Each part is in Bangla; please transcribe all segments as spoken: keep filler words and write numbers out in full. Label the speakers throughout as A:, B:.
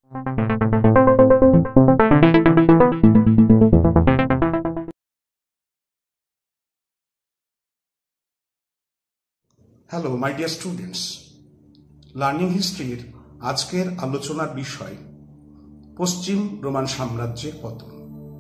A: Hello my dear students, learning হিস্ট্রির আজকের আলোচনার বিষয় পশ্চিম রোমান সাম্রাজ্যের পতন।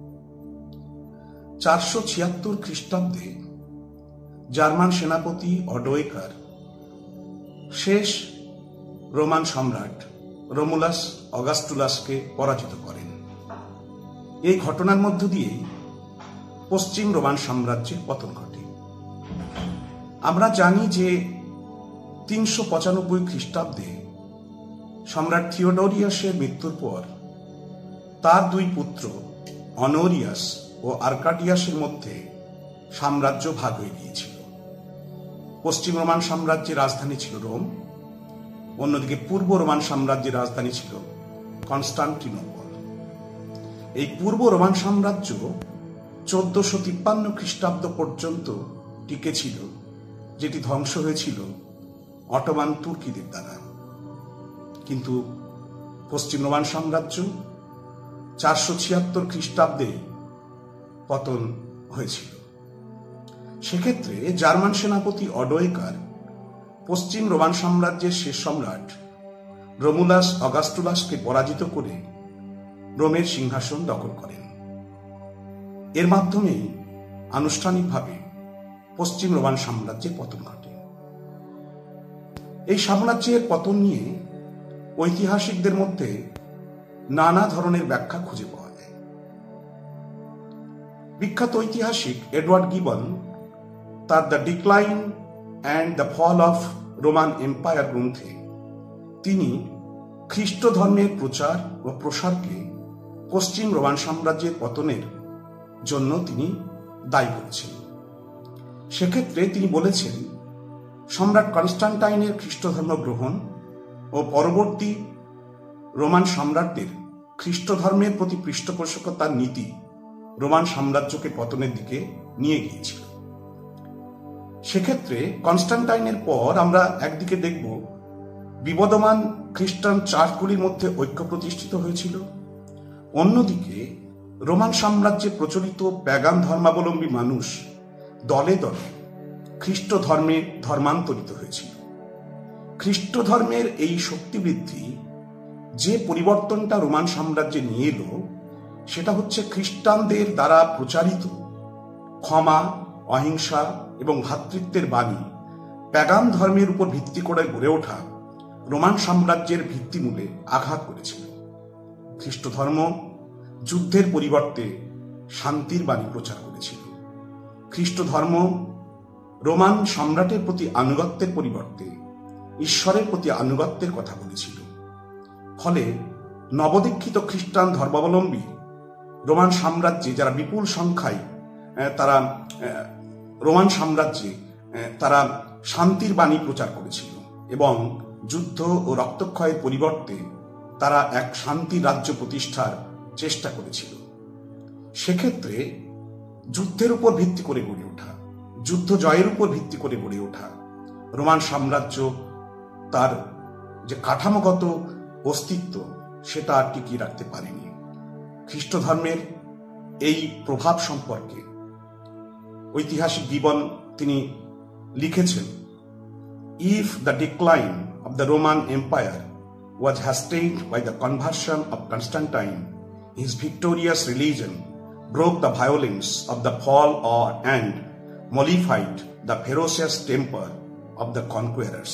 A: চারশো ছিয়াত্তর খ্রিস্টাব্দে জার্মান সেনাপতি অডোয়েকার শেষ রোমান সম্রাট রোমুলাস অগাস্টুলাসকে পরাজিত করেন। এই ঘটনার মধ্য দিয়েই পশ্চিম রোমান সাম্রাজ্যের পতন ঘটে। আমরা জানি যে তিনশো পঁচানব্বই খ্রিস্টাব্দে সম্রাট থিওডোরিয়াসের মৃত্যুর পর তার দুই পুত্র অনোরিয়াস ও আর্কাডিয়াসের মধ্যে সাম্রাজ্য ভাগ হয়ে গিয়েছিল। পশ্চিম রোমান সাম্রাজ্যের রাজধানী ছিল রোম, অন্যদিকে পূর্ব রোমান সাম্রাজ্যের রাজধানী ছিল কনস্টান্টিনোপল। এই পূর্ব রোমান সাম্রাজ্য চোদ্দশো তিপ্পান্ন খ্রিস্টাব্দ পর্যন্ত টিকে ছিল, যেটি ধ্বংস হয়েছিল অটোমান তুর্কিদের দ্বারা। কিন্তু পশ্চিম রোমান সাম্রাজ্য চারশো ছিয়াত্তর খ্রিস্টাব্দে পতন হয়েছিল। সেক্ষেত্রে জার্মান সেনাপতি অডোয়েকার পশ্চিম রোমান সাম্রাজ্যের শেষ সম্রাট রোমুলাস অগাস্টুলাসকে পরাজিত করে রোমের সিংহাসন দখল করেন। এর মাধ্যমেই আনুষ্ঠানিকভাবে পশ্চিম রোমান সাম্রাজ্যের পতন ঘটে। এই সাম্রাজ্যের পতন নিয়ে ঐতিহাসিকদের মধ্যে নানা ধরনের ব্যাখ্যা খুঁজে পাওয়া যায়। বিখ্যাত ঐতিহাসিক এডওয়ার্ড গিবন তার the decline and the fall of Roman empire গ্রন্থে তিনি খ্রিস্ট ধর্মের প্রচার ও প্রসারকে পশ্চিম রোমান সাম্রাজ্যের পতনের জন্য তিনি দায়ী করেছেন। সেক্ষেত্রে তিনি বলেছেন, সম্রাট কনস্টান্টাইনের খ্রিস্ট ধর্ম গ্রহণ ও পরবর্তী রোমান সম্রাটদের খ্রিস্ট ধর্মের প্রতি পৃষ্ঠপোষকতার নীতি রোমান সাম্রাজ্যকে পতনের দিকে নিয়ে গিয়েছিল। সেক্ষেত্রে কনস্টান্টাইনের পর আমরা একদিকে দেখব বিবদমান খ্রিস্টান চার্চগুলির মধ্যে ঐক্য প্রতিষ্ঠিত হয়েছিল, অন্যদিকে রোমান সাম্রাজ্যে প্রচলিত প্যাগান ধর্মাবলম্বী মানুষ দলে দলে খ্রিস্ট ধর্মে ধর্মান্তরিত হয়েছিল। খ্রিস্ট ধর্মের এই শক্তিবৃদ্ধি যে পরিবর্তনটা রোমান সাম্রাজ্যে নিয়ে এলো, সেটা হচ্ছে খ্রিস্টানদের দ্বারা প্রচারিত ক্ষমা, অহিংসা এবং ভ্রাতৃত্বের বাণী প্যাগান ধর্মের উপর ভিত্তি করে গড়ে ওঠা রোমান সাম্রাজ্যের ভিত্তিমূলে আঘাত করেছিল। খ্রিস্ট ধর্ম যুদ্ধের পরিবর্তে শান্তির বাণী প্রচার করেছিল। খ্রিস্ট ধর্ম রোমান সম্রাটের প্রতি আনুগত্যের পরিবর্তে ঈশ্বরের প্রতি আনুগত্যের কথা বলেছিল। ফলে নবদীক্ষিত খ্রিস্টান ধর্মাবলম্বী রোমান সাম্রাজ্যে যারা বিপুল সংখ্যায় তারা রোমান সাম্রাজ্যে তারা শান্তির বাণী প্রচার করেছিল এবং যুদ্ধ ও রক্তক্ষয়ের পরিবর্তে তারা এক শান্তির রাজ্য প্রতিষ্ঠার চেষ্টা করেছিল। সেক্ষেত্রে যুদ্ধের উপর ভিত্তি করে গড়ে ওঠা, যুদ্ধ জয়ের উপর ভিত্তি করে গড়ে ওঠা রোমান সাম্রাজ্য তার যে কাঠামোগত অস্তিত্ব সেটা আর টিকিয়ে রাখতে পারেনি। খ্রিস্ট ধর্মের এই প্রভাব সম্পর্কে ঐতিহাসিক গিবন তিনি লিখেছেন, if the decline of the Roman empire was hastened by the conversion of Constantine, his victorious religion broke the violence of the fall or and mollified the ferocious temper of the conquerors.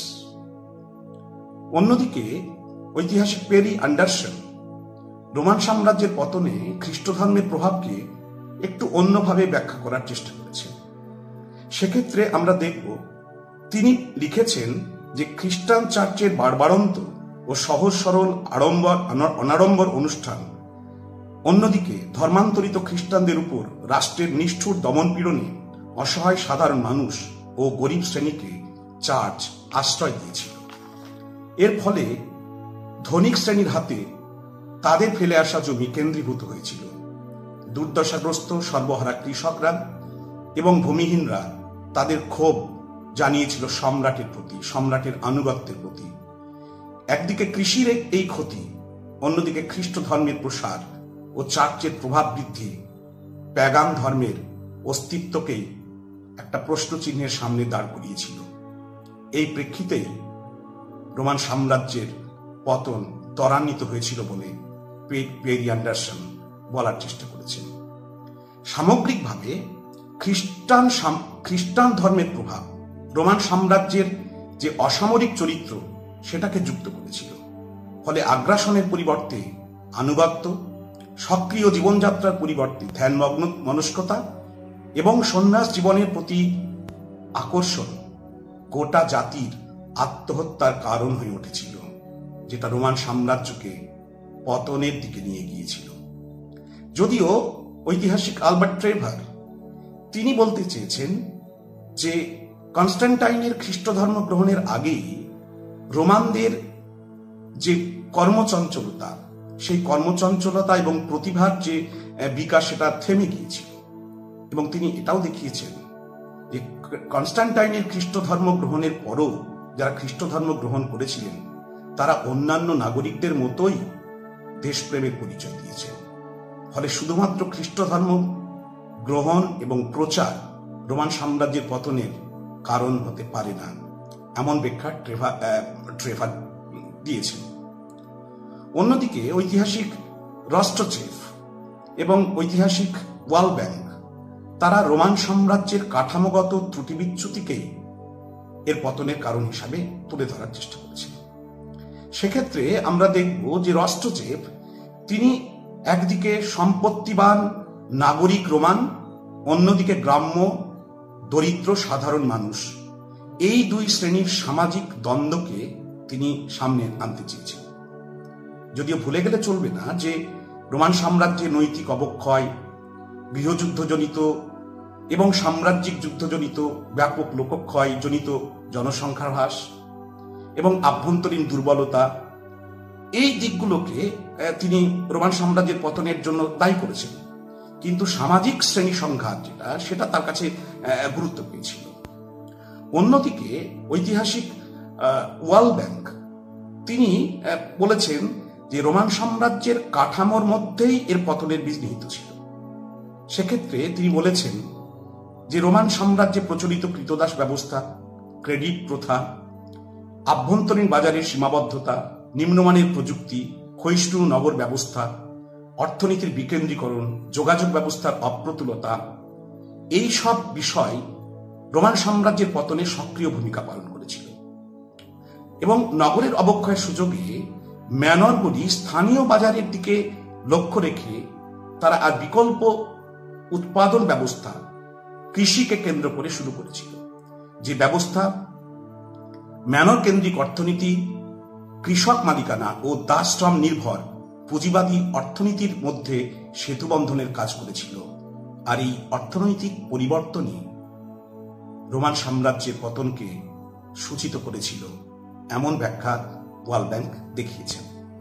A: অন্যদিকে ঐতিহাসিক পেরি অ্যান্ডারসন রোমান সাম্রাজ্যের পতনে খ্রিস্ট ধর্মের প্রভাবকে একটু অন্যভাবে ব্যাখ্যা করার চেষ্টা করেছেন। সেক্ষেত্রে আমরা দেখব তিনি লিখেছেন যে খ্রিস্টান চার্চের বাড়বাড়ন্ত ও সহজ সরল আড়ম্বর অনাড়ম্বর অনুষ্ঠান অন্যদিকে ধর্মান্তরিত খ্রিস্টানদের উপর রাষ্ট্রের নিষ্ঠুর দমনপীড়নে অসহায় সাধারণ মানুষ ও গরিব শ্রেণীকে চার্চ আশ্রয় দিয়েছিল। এর ফলে ধনিক শ্রেণীর হাতে তাদের ফেলে আসা জমি কেন্দ্রীভূত হয়েছিল। দুর্দশাগ্রস্ত সর্বহারা কৃষকরা এবং ভূমিহীনরা তাদের ক্ষোভ জানিয়েছিল সম্রাটের প্রতি, সম্রাটের আনুগত্যের প্রতি। একদিকে কৃষির এই ক্ষতি অন্যদিকে খ্রিস্ট ধর্মের প্রসার ও চার্চের প্রভাব বৃদ্ধি প্যাগান ধর্মের অস্তিত্বকেই একটা প্রশ্ন চিহ্নের সামনে দাঁড় করিয়েছিল। এই প্রেক্ষিতেই রোমান সাম্রাজ্যের পতন ত্বরান্বিত হয়েছিল বলে পেরি অ্যান্ডারসন বলার চেষ্টা করেছেন। সামগ্রিকভাবে খ্রিস্টান খ্রিস্টান ধর্মের প্রভাব রোমান সাম্রাজ্যের যে অসামরিক চরিত্র সেটাকে যুক্ত করেছিল। ফলে আগ্রাসনের পরিবর্তে আনুগত্য, সক্রিয় জীবনযাত্রার পরিবর্তে ধ্যানমগ্ন মনস্কতা এবং সন্ন্যাস জীবনের প্রতি আকর্ষণ গোটা জাতির আত্মহত্যার কারণ হয়ে উঠেছিল, যেটা রোমান সাম্রাজ্যকে পতনের দিকে নিয়ে গিয়েছিল। যদিও ঐতিহাসিক আলবার্ট ট্রেভার তিনি বলতে চেয়েছেন যে কনস্ট্যান্টাইনের খ্রিস্ট ধর্ম গ্রহণের আগেই রোমানদের যে কর্মচঞ্চলতা, সেই কর্মচঞ্চলতা এবং প্রতিভার যে বিকাশ সেটা থেমে গিয়েছিল। এবং তিনি এটাও দেখিয়েছেন যে কনস্ট্যান্টাইনের খ্রিস্ট ধর্ম গ্রহণের পরও যারা খ্রিস্ট ধর্ম গ্রহণ করেছিলেন তারা অন্যান্য নাগরিকদের মতোই দেশপ্রেমের পরিচয় দিয়েছেন। ফলে শুধুমাত্র খ্রিস্ট ধর্ম গ্রহণ এবং প্রচার রোমান সাম্রাজ্যের পতনের কারণ হতে পারে না, এমন ব্যাখ্যা ট্রেভার ট্রেভার দিয়েছেন। অন্যদিকে ঐতিহাসিক রস্টচেভ এবং ঐতিহাসিক ওয়ালব্যাঙ্ক তারা রোমান সাম্রাজ্যের কাঠামোগত ত্রুটি বিচ্যুতিকেই এর পতনের কারণ হিসাবে তুলে ধরার চেষ্টা করেছেন। সেক্ষেত্রে আমরা দেখব যে রস্টচেভ তিনি একদিকে সম্পত্তিবান নাগরিক রোমান, অন্যদিকে গ্রাম্য দরিদ্র সাধারণ মানুষ, এই দুই শ্রেণীর সামাজিক দ্বন্দ্বকে তিনি সামনে আনতে চেয়েছেন। যদিও ভুলে গেলে চলবে না যে রোমান সাম্রাজ্যে নৈতিক অবক্ষয়, গৃহযুদ্ধজনিত এবং সাম্রাজ্যিক যুদ্ধজনিত ব্যাপক লোকক্ষয় জনিত জনসংখ্যার হ্রাস এবং আভ্যন্তরীণ দুর্বলতা, এই দিকগুলোকে তিনি রোমান সাম্রাজ্যের পতনের জন্য দায়ী করেছেন। কিন্তু সামাজিক শ্রেণী সংঘাত যেটা সেটা তার কাছে গুরুত্ব পেয়েছিল। অন্যদিকে ঐতিহাসিক ওয়ালব্যাঙ্ক তিনি বলেছেন যে রোমান সাম্রাজ্যের কাঠামোর মধ্যেই এর পতনের বীজ নিহিত ছিল। সেক্ষেত্রে তিনি বলেছেন যে রোমান সাম্রাজ্যে প্রচলিত কৃতদাস ব্যবস্থা, ক্রেডিট প্রথা, আভ্যন্তরীণ বাজারের সীমাবদ্ধতা, নিম্নমানের প্রযুক্তি, ক্ষয়িষ্ণু নগর ব্যবস্থা, অর্থনীতির বিকেন্দ্রীকরণ, যোগাযোগ ব্যবস্থার অপ্রতুলতা, এই সব বিষয় রোমান সাম্রাজ্যের পতনে সক্রিয় ভূমিকা পালন করেছিল। এবং নগরের অবক্ষয়ের সুযোগে ম্যানরগুলি স্থানীয় বাজারের দিকে লক্ষ্য রেখে তারা আর বিকল্প উৎপাদন ব্যবস্থা কৃষিকে কেন্দ্র করে শুরু করেছিল, যে ব্যবস্থা ম্যানর কেন্দ্রিক অর্থনীতি, কৃষক মালিকানা ও দাসশ্রম নির্ভর পুঁজিবাদী অর্থনীতির মধ্যে সেতুবন্ধনের কাজ করেছিল। আর এই অর্থনৈতিক পরিবর্তনই রোমান সাম্রাজ্যের পতনকে সূচিত করেছিল, এমন ব্যাখ্যা ওয়ালব্যাঙ্ক দেখিয়েছেন।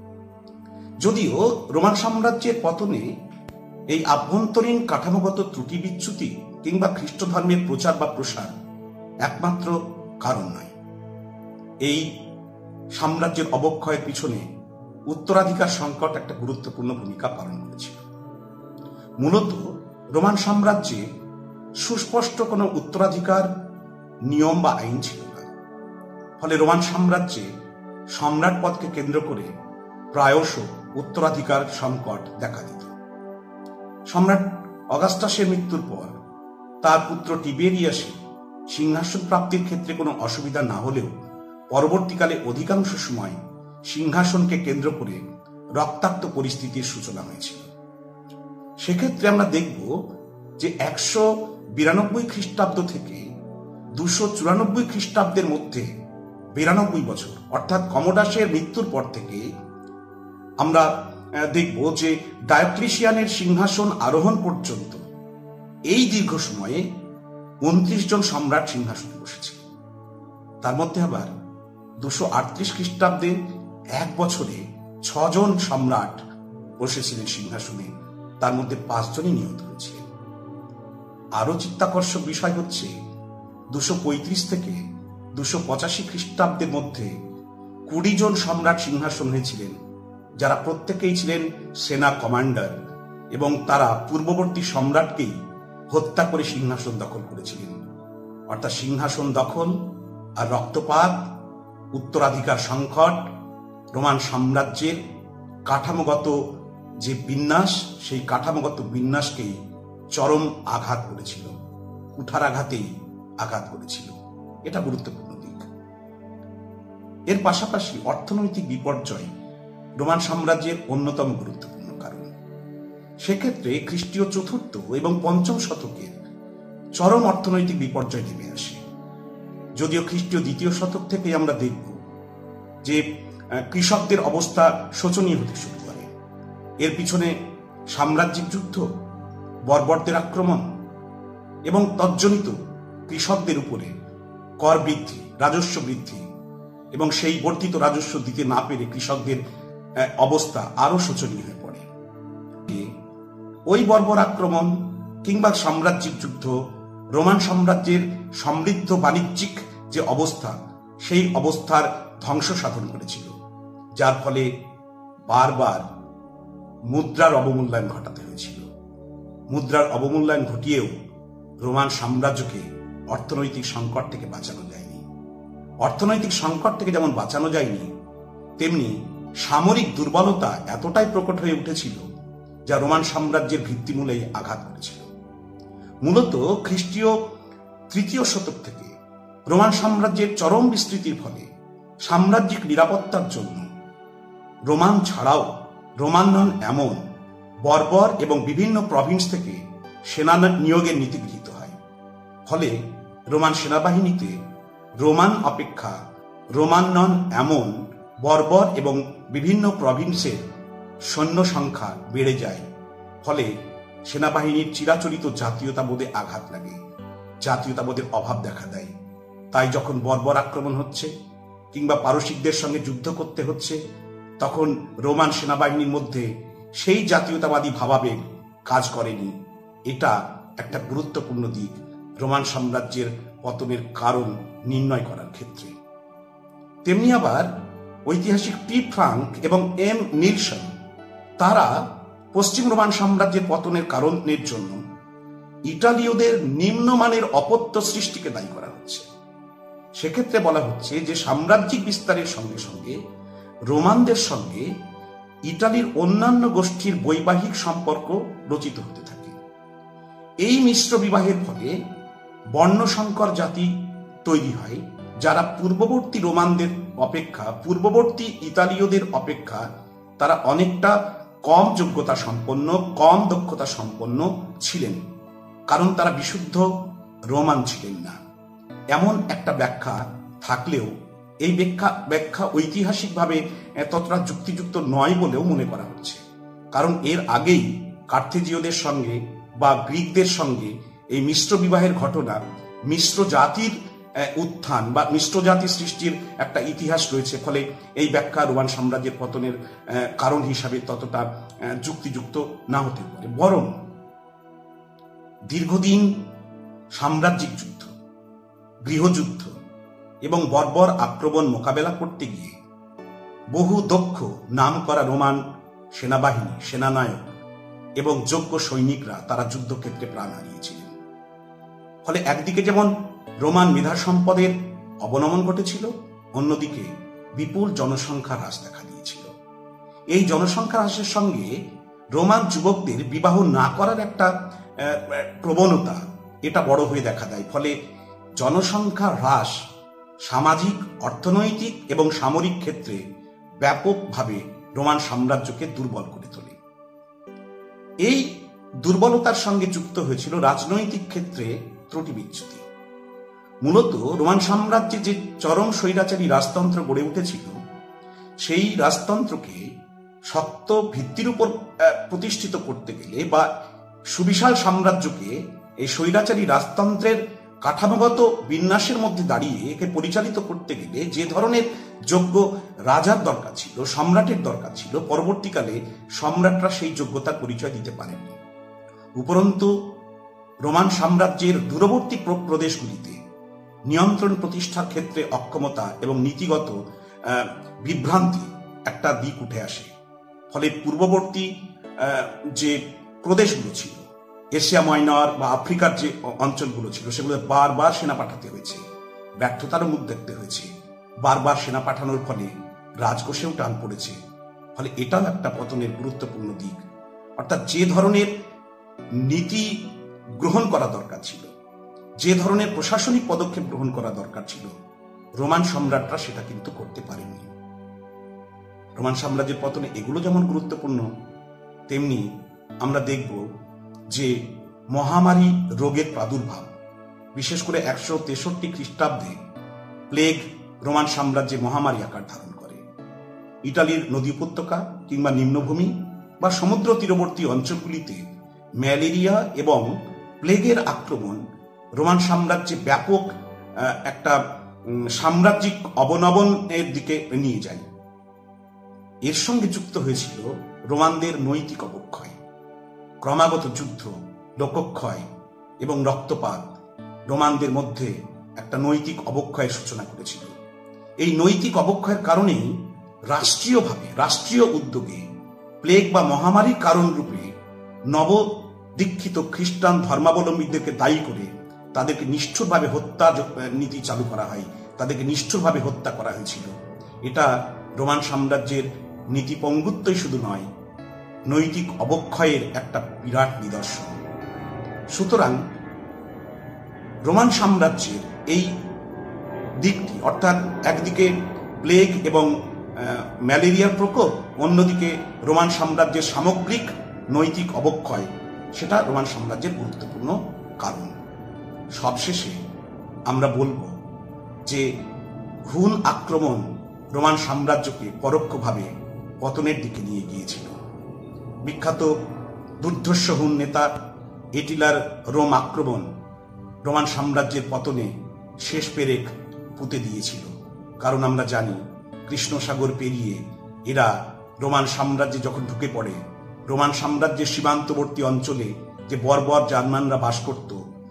A: যদিও রোমান সাম্রাজ্যের পতনে এই আভ্যন্তরীণ কাঠামোগত ত্রুটি বিচ্যুতি কিংবা খ্রিস্ট ধর্মের প্রচার বা প্রসার একমাত্র কারণ নয়। এই সাম্রাজ্যের অবক্ষয়ের পিছনে উত্তরাধিকার সংকট একটা গুরুত্বপূর্ণ ভূমিকা পালন করেছিল। মূলত রোমান সাম্রাজ্যে সুস্পষ্ট কোনো উত্তরাধিকার নিয়ম বা আইন ছিল না। ফলে রোমান সাম্রাজ্যে সম্রাট পদকে কেন্দ্র করে প্রায়শ উত্তরাধিকার সংকট দেখা দিত। সম্রাট অগাস্টাসের মৃত্যুর পর তার পুত্র টিবেরিয়াসের সিংহাসন প্রাপ্তির ক্ষেত্রে কোনো অসুবিধা না হলেও পরবর্তীকালে অধিকাংশ সময় সিংহাসনকে কেন্দ্র করে রক্তাক্ত পরিস্থিতির সূচনা হয়েছিল। সেক্ষেত্রে আমরা দেখব যে একশো বিরানব্বই খ্রিস্টাব্দ থেকে দুশো চুরানব্বই খ্রিস্টাব্দের মধ্যে বিরানব্বই বছর, অর্থাৎ কমোডাসের মৃত্যুর পর থেকে আমরা দেখব যে ডায়োক্লিশিয়ানের সিংহাসন আরোহণ পর্যন্ত এই দীর্ঘ সময়ে উনত্রিশ জন সম্রাট সিংহাসনে বসেছে। তার মধ্যে আবার দুশো আটত্রিশ খ্রিস্টাব্দে এক বছরে ছজন সম্রাট বসেছিলেন সিংহাসনে, তার মধ্যে পাঁচজনই নিহত হয়েছিলেন। আরো চিত্তাকর্ষক বিষয় হচ্ছে দুশো পঁয়ত্রিশ থেকে দুশো পঁচাশি খ্রিস্টাব্দের মধ্যে কুড়ি জন সম্রাট সিংহাসন হয়েছিলেন, যারা প্রত্যেকেই ছিলেন সেনা কমান্ডার এবং তারা পূর্ববর্তী সম্রাটকেই হত্যা করে সিংহাসন দখল করেছিলেন। অর্থাৎ সিংহাসন দখল আর রক্তপাত, উত্তরাধিকার সংকট রোমান সাম্রাজ্যের কাঠামোগত যে বিন্যাস, সেই কাঠামোগত বিন্যাসকেই চরম আঘাত করেছিল, কুঠারাঘাতেই আঘাত করেছিল। এটা গুরুত্বপূর্ণ দিক। এর পাশাপাশি অর্থনৈতিক বিপর্যয় রোমান সাম্রাজ্যের অন্যতম গুরুত্বপূর্ণ কারণ। সেক্ষেত্রে খ্রিস্টীয় চতুর্থ এবং পঞ্চম শতকের চরম অর্থনৈতিক বিপর্যয় নেমে আসে। যদিও খ্রিস্টীয় দ্বিতীয় শতক থেকে আমরা দেখব যে কৃষকদের অবস্থা শোচনীয় হতে শুরু করে। এর পিছনে সাম্রাজ্যিক যুদ্ধ, বর্বরদের আক্রমণ এবং তজ্জনিত কৃষকদের উপরে কর বৃদ্ধি, রাজস্ব বৃদ্ধি এবং সেই বর্ধিত রাজস্ব দিতে না পেরে কৃষকদের অবস্থা আরো শোচনীয় হয়ে পড়ে। ওই বর্বর আক্রমণ কিংবা সাম্রাজ্যিক যুদ্ধ রোমান সাম্রাজ্যের সমৃদ্ধ বাণিজ্যিক যে অবস্থা, সেই অবস্থার ধ্বংস সাধন করেছিল, যার ফলে বারবার মুদ্রার অবমূল্যায়ন ঘটাতে হয়েছিল। মুদ্রার অবমূল্যায়ন ঘটিয়েও রোমান সাম্রাজ্যকে অর্থনৈতিক সংকট থেকে বাঁচানো যায়নি। অর্থনৈতিক সংকট থেকে যেমন বাঁচানো যায়নি, তেমনি সামরিক দুর্বলতা এতটাই প্রকট হয়ে উঠেছিল যা রোমান সাম্রাজ্যের ভিত্তিমূলেই আঘাত করেছিল। মূলত খ্রিস্টীয় তৃতীয় শতক থেকে রোমান সাম্রাজ্যের চরম বিস্তৃতির ফলে সাম্রাজ্যিক নিরাপত্তার জন্য রোমান ছাড়াও রোমান নন এমন বর্বর এবং বিভিন্ন প্রভিন্স থেকে সেনা নিয়োগের নীতি গৃহীত হয়। ফলে রোমান সেনাবাহিনীতে রোমান অপেক্ষা রোমান নন এমন বর্বর এবং বিভিন্ন প্রভিন্সের সৈন্য সংখ্যা বেড়ে যায়। ফলে সেনাবাহিনীর চিরাচরিত জাতীয়তাবোধে আঘাত লাগে, জাতীয়তাবোধের অভাব দেখা দেয়। তাই যখন বর্বর আক্রমণ হচ্ছে কিংবা পারসিকদের সঙ্গে যুদ্ধ করতে হচ্ছে, তখন রোমান সেনাবাহিনীর মধ্যে সেই জাতীয়তাবাদী ভাবাবেগ কাজ করেনি। এটা একটা গুরুত্বপূর্ণ দিক রোমান সাম্রাজ্যের পতনের কারণ নির্ণয় করার ক্ষেত্রে। তেমনি আবার ঐতিহাসিক পি ফ্রাঙ্ক এবং এম নিলসন তারা পশ্চিম রোমান সাম্রাজ্যের পতনের কারণের জন্য ইটালীয়দের নিম্নমানের অপত্য সৃষ্টিকে দায়ী করা হচ্ছে। সেক্ষেত্রে বলা হচ্ছে যে সাম্রাজ্যিক বিস্তারের সঙ্গে সঙ্গে রোমানদের সঙ্গে ইটালির অন্যান্য গোষ্ঠীর বৈবাহিক সম্পর্ক রচিত হতে থাকে। এই মিশ্র বিবাহের ফলে বর্ণসংকর জাতি তৈরি হয়, যারা পূর্ববর্তী রোমানদের অপেক্ষা, পূর্ববর্তী ইতালীয়দের অপেক্ষা তারা অনেকটা কম যোগ্যতা সম্পন্ন, কম দক্ষতা সম্পন্ন ছিলেন, কারণ তারা বিশুদ্ধ রোমান ছিলেন না। এমন একটা ব্যাখ্যা থাকলেও এই ব্যাখ্যা ব্যাখ্যা ঐতিহাসিকভাবে ততটা যুক্তিযুক্ত নয় বলেও মনে করা হচ্ছে। কারণ এর আগেই কার্থেজীয়দের সঙ্গে বা গ্রিকদের সঙ্গে এই মিশ্র বিবাহের ঘটনা, মিশ্র জাতির উত্থান বা মিশ্র জাতি সৃষ্টির একটা ইতিহাস রয়েছে। ফলে এই ব্যাখ্যা রোমান সাম্রাজ্যের পতনের কারণ হিসাবে ততটা যুক্তিযুক্ত না হতে পারে। বরং দীর্ঘদিন সাম্রাজ্যিক যুদ্ধ, গৃহযুদ্ধ এবং বর্বর আক্রমণ মোকাবেলা করতে গিয়ে বহু দক্ষ নামকরা রোমান সেনাবাহিনী, সেনানায়ক এবং যোগ্য সৈনিকরা তারা যুদ্ধক্ষেত্রে প্রাণ হারিয়েছিলেন। ফলে একদিকে যেমন রোমান মেধা সম্পদের অবনমন ঘটেছিল, অন্যদিকে বিপুল জনসংখ্যা হ্রাস দেখা দিয়েছিল। এই জনসংখ্যা হ্রাসের সঙ্গে রোমান যুবকদের বিবাহ না করার একটা প্রবণতা এটা বড় হয়ে দেখা দেয়। ফলে জনসংখ্যা হ্রাস সামাজিক, অর্থনৈতিক এবং সামরিক ক্ষেত্রে ব্যাপকভাবে রোমান সাম্রাজ্যকে দুর্বল করে তোলে। এই দুর্বলতার সঙ্গে যুক্ত হয়েছিল রাজনৈতিক ক্ষেত্রে ত্রুটি বিচ্যুতি। মূলত রোমান সাম্রাজ্যে যে চরম স্বৈরাচারী রাজতন্ত্র গড়ে উঠেছিল, সেই রাজতন্ত্রকে শক্ত ভিত্তির উপর প্রতিষ্ঠিত করতে গেলে বা সুবিশাল সাম্রাজ্যকে এই স্বৈরাচারী রাজতন্ত্রের কাঠামোগত বিন্যাসের মধ্যে দাঁড়িয়ে একে পরিচালিত করতে গেলে যে ধরনের যোগ্য রাজার দরকার ছিল, সম্রাটের দরকার ছিল, পরবর্তীকালে সম্রাটরা সেই যোগ্যতার পরিচয় দিতে পারেননি। উপরন্তু রোমান সাম্রাজ্যের দূরবর্তী প্রদেশগুলিতে নিয়ন্ত্রণ প্রতিষ্ঠার ক্ষেত্রে অক্ষমতা এবং নীতিগত বিভ্রান্তি একটা দিক উঠে আসে। ফলে পূর্ববর্তী যে প্রদেশগুলো ছিল, এশিয়া মাইনর বা আফ্রিকার যে অঞ্চলগুলো ছিল, সেগুলো বারবার সেনা পাঠাতে হয়েছে, ব্যর্থতারও মুখ দেখতে হয়েছে। বারবার সেনা পাঠানোর ফলে রাজকোষেও টান পড়েছে। ফলে এটাও একটা পতনের গুরুত্বপূর্ণ দিক। অর্থাৎ যে ধরনের নীতি গ্রহণ করা দরকার ছিল, যে ধরনের প্রশাসনিক পদক্ষেপ গ্রহণ করা দরকার ছিল, রোমান সম্রাটরা সেটা কিন্তু করতে পারেনি। রোমান সাম্রাজ্যের পতনে এগুলো যেমন গুরুত্বপূর্ণ, তেমনি আমরা দেখব যে মহামারী রোগের প্রাদুর্ভাব, বিশেষ করে একশো তেষট্টি খ্রিস্টাব্দে প্লেগ রোমান সাম্রাজ্যে মহামারী আকার ধারণ করে। ইটালির নদী উপত্যকা কিংবা নিম্নভূমি বা সমুদ্র তীরবর্তী অঞ্চলগুলিতে ম্যালেরিয়া এবং প্লেগের আক্রমণ রোমান সাম্রাজ্যে ব্যাপক একটা সাম্রাজ্যিক অবনমনের দিকে নিয়ে যায়। এর সঙ্গে যুক্ত হয়েছিল রোমানদের নৈতিক অবক্ষয়, ক্রমাগত যুদ্ধ, লোকক্ষয় এবং রক্তপাত রোমানদের মধ্যে একটা নৈতিক অবক্ষয়ের সূচনা করেছিল। এই নৈতিক অবক্ষয়ের কারণেই রাষ্ট্রীয়ভাবে, রাষ্ট্রীয় উদ্যোগে প্লেগ বা মহামারীর কারণ রূপে নবদীক্ষিত খ্রিস্টান ধর্মাবলম্বীদেরকে দায়ী করে তাদেরকে নিষ্ঠুরভাবে হত্যা নীতি চালু করা হয়, তাদেরকে নিষ্ঠুরভাবে হত্যা করা হয়েছিল। এটা রোমান সাম্রাজ্যের নীতিপঙ্গুত্বই শুধু নয়, নৈতিক অবক্ষয়ের একটা বিরাট নিদর্শন। সুতরাং রোমান সাম্রাজ্যের এই দিকটি, অর্থাৎ একদিকে প্লেগ এবং ম্যালেরিয়ার প্রকোপ, অন্যদিকে রোমান সাম্রাজ্যের সামগ্রিক নৈতিক অবক্ষয়, সেটা রোমান সাম্রাজ্যের গুরুত্বপূর্ণ কারণ। সবশেষে আমরা বলবো যে হুন আক্রমণ রোমান সাম্রাজ্যকে পরোক্ষভাবে পতনের দিকে নিয়ে গিয়েছিল। বিখ্যাত দুর্ধর্ষ হুন নেতা এটিলার রোম আক্রমণ রোমান সাম্রাজ্যের পতনে শেষ পেরেক পুঁতে দিয়েছিল। কারণ আমরা জানি কৃষ্ণ সাগর পেরিয়ে এরা রোমান সাম্রাজ্যে যখন ঢুকে পড়ে, রোমান সাম্রাজ্যের সীমান্তবর্তী অঞ্চলে যে বর্বর জার্মানরা বাস করত,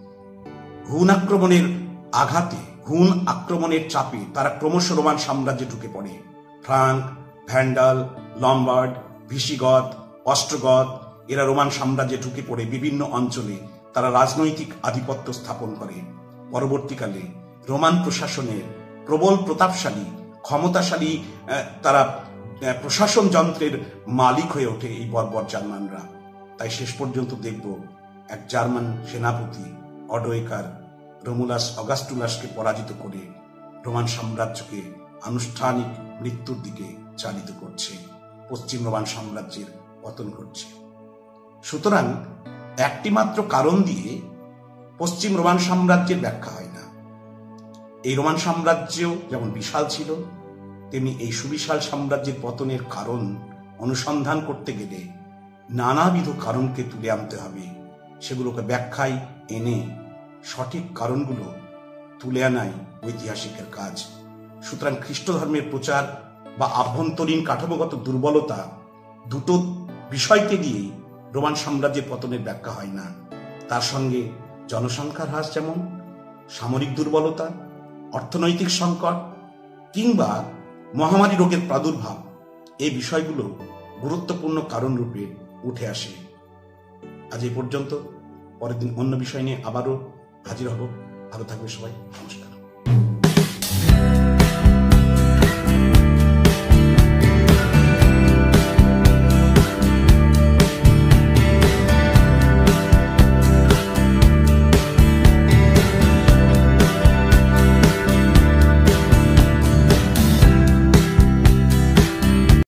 A: হুন আক্রমণের আঘাতে, হুন আক্রমণের চাপে তারা ক্রমশ রোমান সাম্রাজ্যে ঢুকে পড়ে। Frank, Vandal, Lombard, Visigoth, Ostrogoth এরা রোমান সাম্রাজ্যে ঢুকে পড়ে বিভিন্ন অঞ্চলে তারা রাজনৈতিক আধিপত্য স্থাপন করে। পরবর্তীকালে রোমান প্রশাসনের প্রবল প্রতাপশালী, ক্ষমতাশালী তারা প্রশাসন যন্ত্রের মালিক হয়ে ওঠে এই বর্বর জার্মানরা। তাই শেষ পর্যন্ত দেখব এক জার্মান সেনাপতি অডোয়েকার রোমুলাস অগাস্টুলাসকে পরাজিত করে রোমান সাম্রাজ্যকে আনুষ্ঠানিক মৃত্যুর দিকে চালিত করছে, পশ্চিম রোমান সাম্রাজ্যের পতন ঘটছে। সুতরাং একটি মাত্র কারণ দিয়ে পশ্চিম রোমান সাম্রাজ্যের ব্যাখ্যা হয় না। এই রোমান সাম্রাজ্য যেমন বিশাল ছিল, তেমনি এই সুবিশাল সাম্রাজ্যের পতনের কারণ অনুসন্ধান করতে গেলে নানাবিধ কারণকে তুলে আনতে হবে। সেগুলোকে ব্যাখ্যায় এনে সঠিক কারণগুলো তুলে আনাই ঐতিহাসিকের কাজ। সুতরাং খ্রিস্ট ধর্মের প্রচার বা আভ্যন্তরীণ কাঠামোগত দুর্বলতা দুটো বিষয়কে দিয়েই রোমান সাম্রাজ্যের পতনের ব্যাখ্যা হয় না। তার সঙ্গে জনসংখ্যার হ্রাস যেমন, সামরিক দুর্বলতা, অর্থনৈতিক সংকট কিংবা মহামারী রোগের প্রাদুর্ভাব, এই বিষয়গুলো গুরুত্বপূর্ণ কারণ রূপে উঠে আসে। আজ এই পর্যন্ত। পরের দিন অন্য বিষয় নিয়ে আবারও হাজির হব। ভালো থাকবে সবাই। নমস্কার।